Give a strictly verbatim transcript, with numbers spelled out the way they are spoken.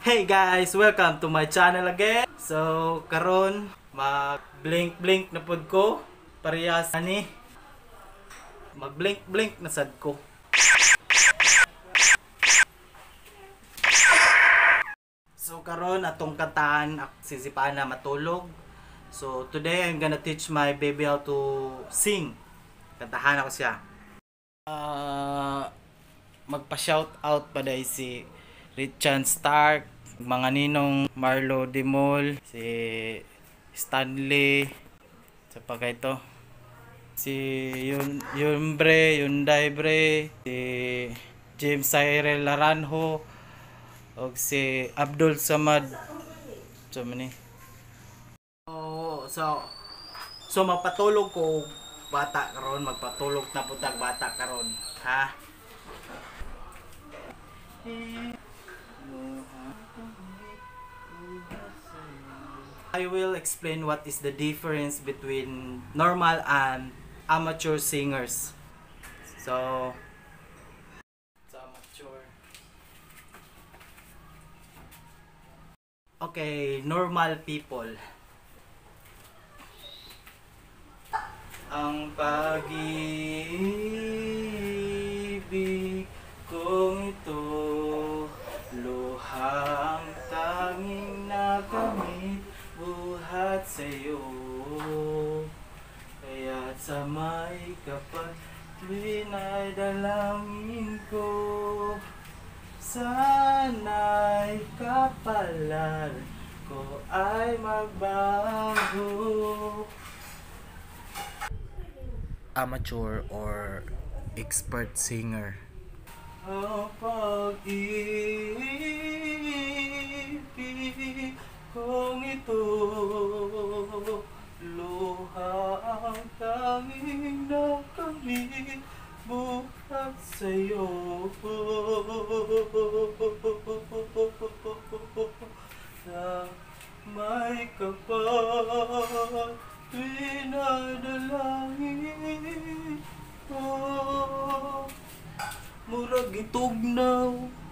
Hey guys, welcome to my channel again. So karon mag blink blink na pod ko parehas ani mag blink blink na sad ko. So karon atong kantahan sisipahan na matulog. So today I'm gonna teach my baby how to sing. Kantahan ako siya. Uh, magpa-shout out pa dahil si Richard Stark, mga ninong Marlo Dimol, si Stanley, sa pagka ito, si Yun Yunbre, Yunday Bre, si James Cyril Laranjo, o si Abdul Samad. So mani. Oh, so so magpatulog ko bata karon, magpatulog na putag bata karon, ha? I will explain what is the difference between normal and amateur singers. So, so amateur. Okay, normal people. Ang pag-ibig kong ito, luhang tanging nakamit buhat sa'yo, kaya't sa may kapag tuwin ay dalangin ko, sana'y kapalan ko ay magbago. Amateur or expert singer. Ang pag-ibig kong ito, luhang tanging nakamit buhat sa'yo, na may kapal pinadalangin ko, murag itugnaw